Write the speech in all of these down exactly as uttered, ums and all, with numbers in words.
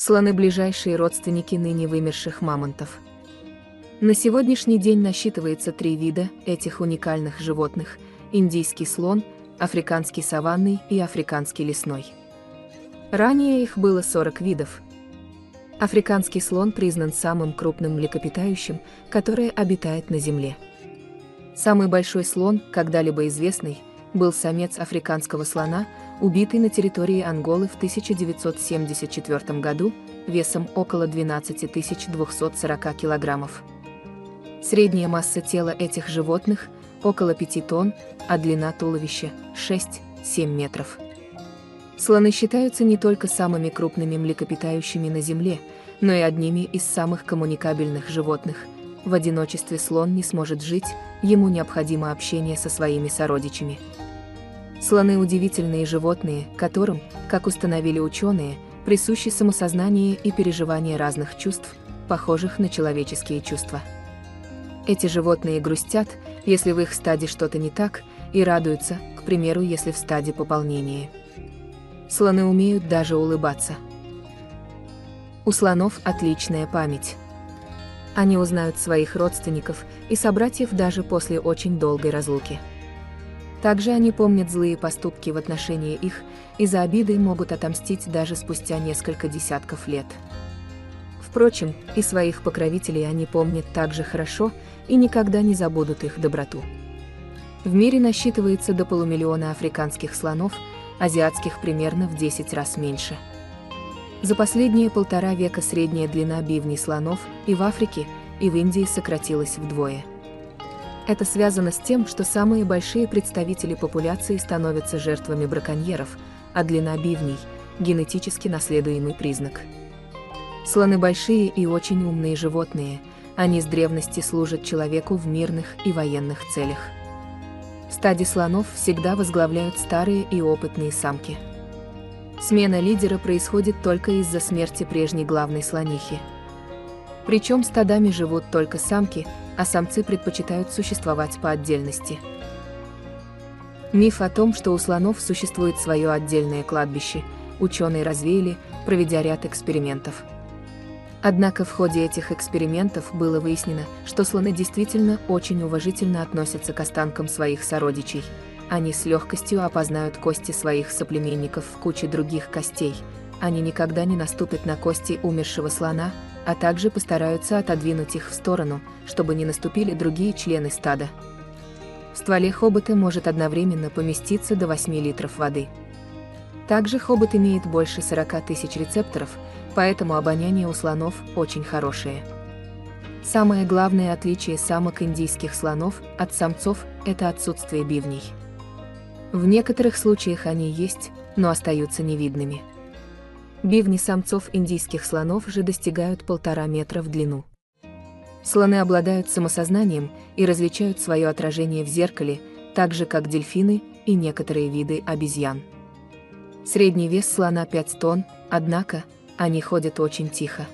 Слоны – ближайшие родственники ныне вымерших мамонтов. На сегодняшний день насчитывается три вида этих уникальных животных – индийский слон, африканский саванный и африканский лесной. Ранее их было сорок видов. Африканский слон признан самым крупным млекопитающим, которое обитает на Земле. Самый большой слон, когда-либо известный, был самец африканского слона, убитый на территории Анголы в тысяча девятьсот семьдесят четвёртом году, весом около двенадцати тысяч двухсот сорока килограммов. Средняя масса тела этих животных – около пяти тонн, а длина туловища – шесть-семь метров. Слоны считаются не только самыми крупными млекопитающими на Земле, но и одними из самых коммуникабельных животных. В одиночестве слон не сможет жить, ему необходимо общение со своими сородичами. Слоны – удивительные животные, которым, как установили ученые, присущи самосознание и переживание разных чувств, похожих на человеческие чувства. Эти животные грустят, если в их стаде что-то не так, и радуются, к примеру, если в стаде пополнение. Слоны умеют даже улыбаться. У слонов отличная память. Они узнают своих родственников и собратьев даже после очень долгой разлуки. Также они помнят злые поступки в отношении их и за обиды могут отомстить даже спустя несколько десятков лет. Впрочем, и своих покровителей они помнят так же хорошо и никогда не забудут их доброту. В мире насчитывается до полумиллиона африканских слонов, азиатских примерно в десять раз меньше. За последние полтора века средняя длина бивней слонов и в Африке, и в Индии сократилась вдвое. Это связано с тем, что самые большие представители популяции становятся жертвами браконьеров, а длина бивней – генетически наследуемый признак. Слоны большие и очень умные животные, они с древности служат человеку в мирных и военных целях. В стаде слонов всегда возглавляют старые и опытные самки. Смена лидера происходит только из-за смерти прежней главной слонихи. Причем стадами живут только самки, а самцы предпочитают существовать по отдельности. Миф о том, что у слонов существует свое отдельное кладбище, ученые развеяли, проведя ряд экспериментов. Однако в ходе этих экспериментов было выяснено, что слоны действительно очень уважительно относятся к останкам своих сородичей. Они с легкостью опознают кости своих соплеменников в куче других костей. Они никогда не наступят на кости умершего слона, а также постараются отодвинуть их в сторону, чтобы не наступили другие члены стада. В стволе хобота может одновременно поместиться до восьми литров воды. Также хобот имеет больше сорока тысяч рецепторов, поэтому обоняние у слонов очень хорошее. Самое главное отличие самок индийских слонов от самцов – это отсутствие бивней. В некоторых случаях они есть, но остаются невидными. Бивни самцов индийских слонов же достигают полтора метра в длину. Слоны обладают самосознанием и различают свое отражение в зеркале, так же как дельфины и некоторые виды обезьян. Средний вес слона пять тонн, однако они ходят очень тихо.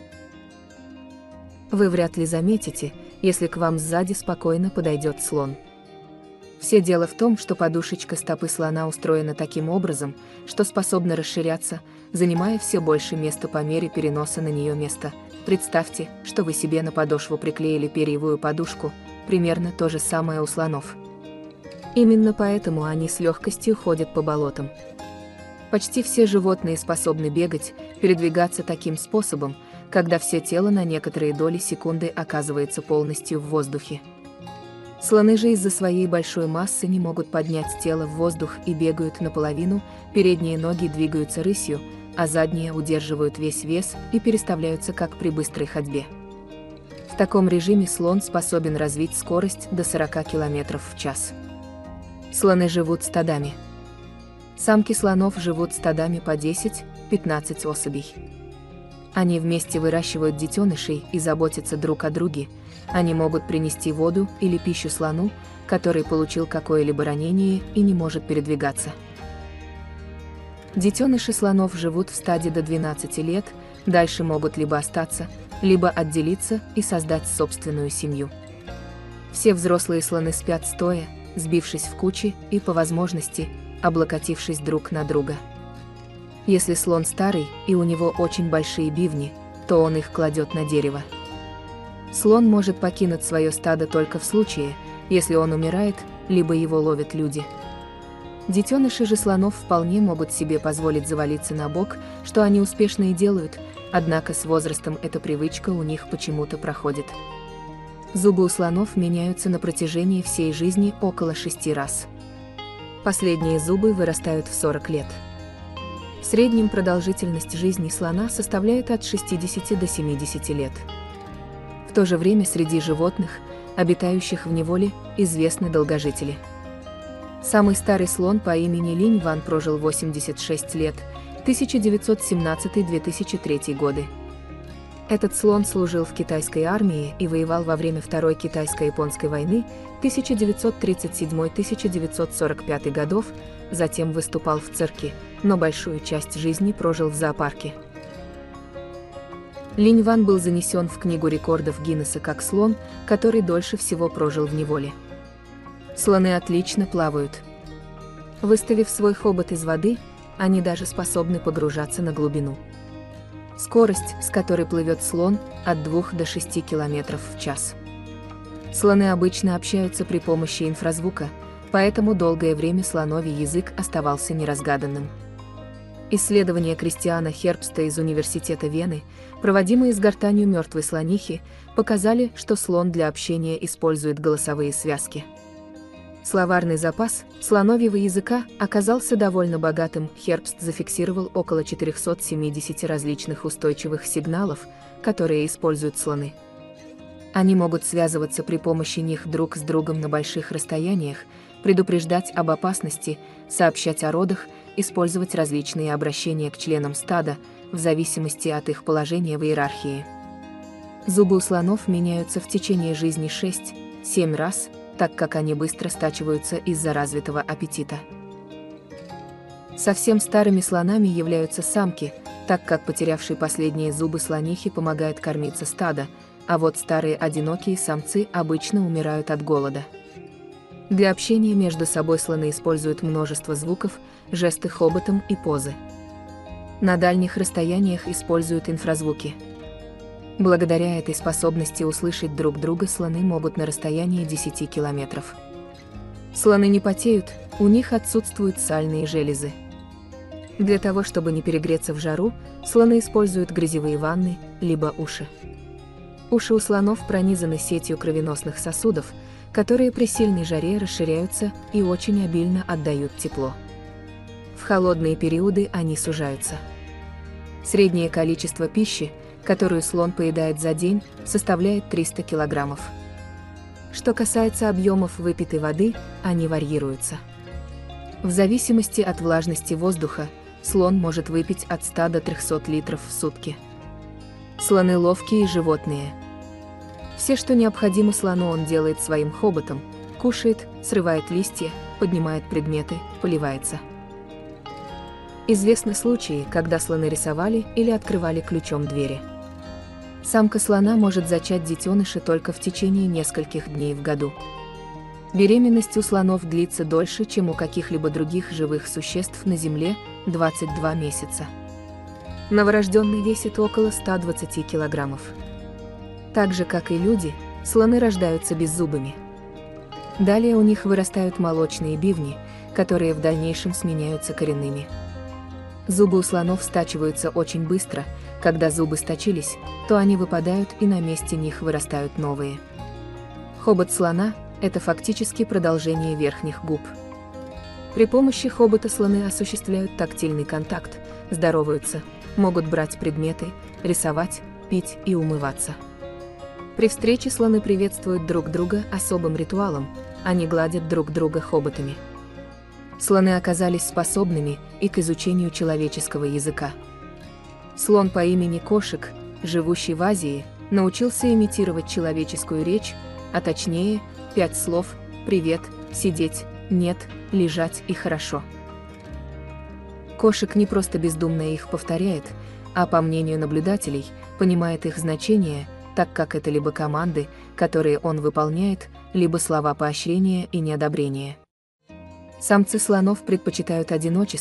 Вы вряд ли заметите, если к вам сзади спокойно подойдет слон. Все дело в том, что подушечка стопы слона устроена таким образом, что способна расширяться, занимая все больше места по мере переноса на нее места. Представьте, что вы себе на подошву приклеили перьевую подушку, примерно то же самое у слонов. Именно поэтому они с легкостью ходят по болотам. Почти все животные способны бегать, передвигаться таким способом, когда все тело на некоторые доли секунды оказывается полностью в воздухе. Слоны же из-за своей большой массы не могут поднять тело в воздух и бегают наполовину, передние ноги двигаются рысью, а задние удерживают весь вес и переставляются как при быстрой ходьбе. В таком режиме слон способен развить скорость до сорока километров в час. Слоны живут стадами. Самки слонов живут стадами по десять-пятнадцать особей. Они вместе выращивают детенышей и заботятся друг о друге. Они могут принести воду или пищу слону, который получил какое-либо ранение и не может передвигаться. Детеныши слонов живут в стаде до двенадцати лет, дальше могут либо остаться, либо отделиться и создать собственную семью. Все взрослые слоны спят стоя, сбившись в кучи и, по возможности, облокотившись друг на друга. Если слон старый и у него очень большие бивни, то он их кладет на дерево. Слон может покинуть свое стадо только в случае, если он умирает, либо его ловят люди. Детеныши же слонов вполне могут себе позволить завалиться на бок, что они успешно и делают, однако с возрастом эта привычка у них почему-то проходит. Зубы у слонов меняются на протяжении всей жизни около шести раз. Последние зубы вырастают в сорок лет. В среднем продолжительность жизни слона составляет от шестидесяти до семидесяти лет. В то же время среди животных, обитающих в неволе, известны долгожители. Самый старый слон по имени Линь Ван прожил восемьдесят шесть лет, тысяча девятьсот семнадцатый — две тысячи третий годы. Этот слон служил в китайской армии и воевал во время Второй китайско-японской войны тысяча девятьсот тридцать седьмой — тысяча девятьсот сорок пятый годов, затем выступал в цирке, но большую часть жизни прожил в зоопарке. Линь Ван был занесен в Книгу рекордов Гиннесса как слон, который дольше всего прожил в неволе. Слоны отлично плавают. Выставив свой хобот из воды, они даже способны погружаться на глубину. Скорость, с которой плывет слон, от двух до шести километров в час. Слоны обычно общаются при помощи инфразвука, поэтому долгое время слоновий язык оставался неразгаданным. Исследования Кристиана Хербста из Университета Вены, проводимые с гортанью мертвой слонихи, показали, что слон для общения использует голосовые связки. Словарный запас слоновьего языка оказался довольно богатым. Хербст зафиксировал около четырёхсот семидесяти различных устойчивых сигналов, которые используют слоны. Они могут связываться при помощи них друг с другом на больших расстояниях, предупреждать об опасности, сообщать о родах, использовать различные обращения к членам стада, в зависимости от их положения в иерархии. Зубы у слонов меняются в течение жизни шесть-семь раз, так как они быстро стачиваются из-за развитого аппетита. Совсем старыми слонами являются самки, так как потерявшие последние зубы слонихи помогают кормиться стада, а вот старые одинокие самцы обычно умирают от голода. Для общения между собой слоны используют множество звуков, жесты хоботом и позы. На дальних расстояниях используют инфразвуки. Благодаря этой способности услышать друг друга слоны могут на расстоянии десяти километров. Слоны не потеют, у них отсутствуют сальные железы. Для того, чтобы не перегреться в жару, слоны используют грязевые ванны, либо уши. Уши у слонов пронизаны сетью кровеносных сосудов, которые при сильной жаре расширяются и очень обильно отдают тепло. В холодные периоды они сужаются. Среднее количество пищи, которую слон поедает за день, составляет триста килограммов. Что касается объемов выпитой воды, они варьируются. В зависимости от влажности воздуха, слон может выпить от ста до трёхсот литров в сутки. Слоны ловкие животные. Все, что необходимо слону, он делает своим хоботом: кушает, срывает листья, поднимает предметы, поливается. Известны случаи, когда слоны рисовали или открывали ключом двери. Самка слона может зачать детеныша только в течение нескольких дней в году. Беременность у слонов длится дольше, чем у каких-либо других живых существ на Земле – двадцать два месяца. Новорожденный весит около ста двадцати килограммов. Так же, как и люди, слоны рождаются беззубыми. Далее у них вырастают молочные бивни, которые в дальнейшем сменяются коренными. Зубы у слонов стачиваются очень быстро. Когда зубы сточились, то они выпадают, и на месте них вырастают новые. Хобот слона – это фактически продолжение верхних губ. При помощи хобота слоны осуществляют тактильный контакт, здороваются, могут брать предметы, рисовать, пить и умываться. При встрече слоны приветствуют друг друга особым ритуалом, они гладят друг друга хоботами. Слоны оказались способными и к изучению человеческого языка. Слон по имени Кошек, живущий в Азии, научился имитировать человеческую речь, а точнее, пять слов: «привет», «сидеть», «нет», «лежать» и «хорошо». Кошек не просто бездумно их повторяет, а, по мнению наблюдателей, понимает их значение, так как это либо команды, которые он выполняет, либо слова поощрения и неодобрения. Самцы слонов предпочитают одиночество,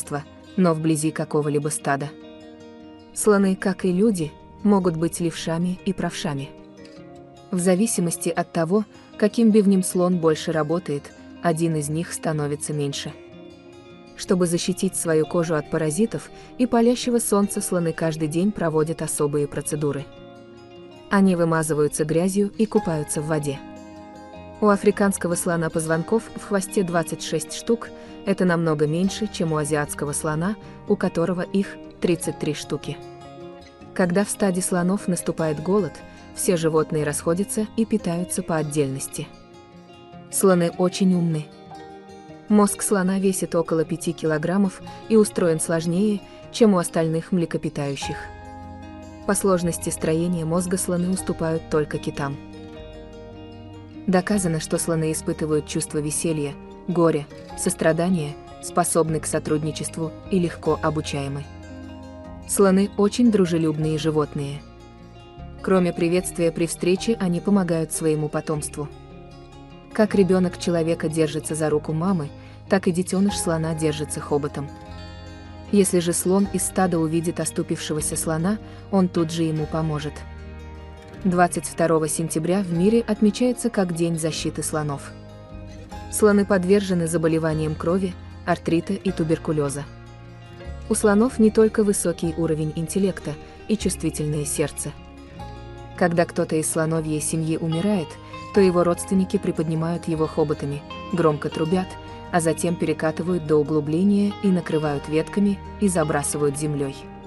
но вблизи какого-либо стада. Слоны, как и люди, могут быть левшами и правшами. В зависимости от того, каким бивнем слон больше работает, один из них становится меньше. Чтобы защитить свою кожу от паразитов и палящего солнца, слоны каждый день проводят особые процедуры. Они вымазываются грязью и купаются в воде. У африканского слона позвонков в хвосте двадцать шесть штук, это намного меньше, чем у азиатского слона, у которого их тридцать три штуки. Когда в стаде слонов наступает голод, все животные расходятся и питаются по отдельности. Слоны очень умны. Мозг слона весит около пяти килограммов и устроен сложнее, чем у остальных млекопитающих. По сложности строения мозга слоны уступают только китам. Доказано, что слоны испытывают чувство веселья, горя, сострадания, способны к сотрудничеству и легко обучаемы. Слоны очень дружелюбные животные. Кроме приветствия при встрече, они помогают своему потомству. Как ребенок человека держится за руку мамы, так и детеныш слона держится хоботом. Если же слон из стада увидит оступившегося слона, он тут же ему поможет. двадцать второго сентября в мире отмечается как День защиты слонов. Слоны подвержены заболеваниям крови, артрита и туберкулеза. У слонов не только высокий уровень интеллекта и чувствительное сердце. Когда кто-то из слоновьей семьи умирает, то его родственники приподнимают его хоботами, громко трубят, а затем перекатывают до углубления и накрывают ветками и забрасывают землей.